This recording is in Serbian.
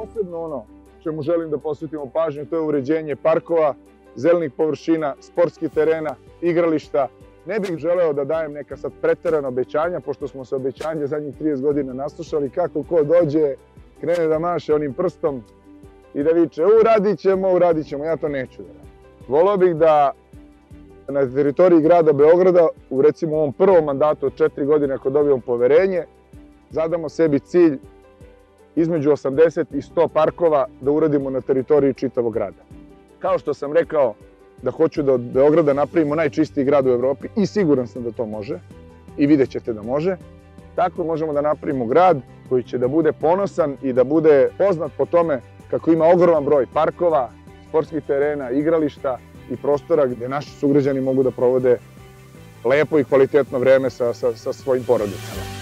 posebno ono čemu želim da posvetimo pažnju, to je uređenje parkova, zelenih površina, sportskih terena, igrališta. Ne bih želeo da dajem neka sad preterana obećanja, pošto smo se obećanja zadnjih 30 godina naslušali, kako ko dođe, krene da maše onim prstom i da viče uradit ćemo, ja to neću da radim. Voleo bih da na teritoriji grada Beograda, u recimo ovom prvom mandatu od 4 godine ako dobijemo poverenje, zadamo sebi cilj između 80 i 100 parkova da uradimo na teritoriji čitavog grada. Kao što sam rekao da hoću da od Beograda napravimo najčistiji grad u Evropi i siguran sam da to može i vidjet ćete da može, tako možemo da napravimo grad koji će da bude ponosan i da bude poznat po tome kako ima ogroman broj parkova, sportskih terena, igrališta i prostora gdje naši sugrađani mogu da provode lepo i kvalitetno vreme sa svojim porodicama.